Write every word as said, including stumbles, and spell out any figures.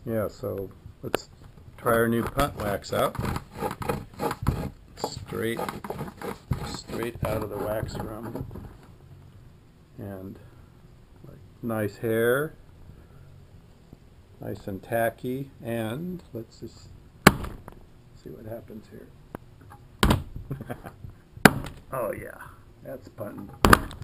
Yeah, so let's try our new punt wax out. Straight, straight out of the wax room. And like, nice hair, nice and tacky, and let's just see what happens here. Oh yeah, that's punting.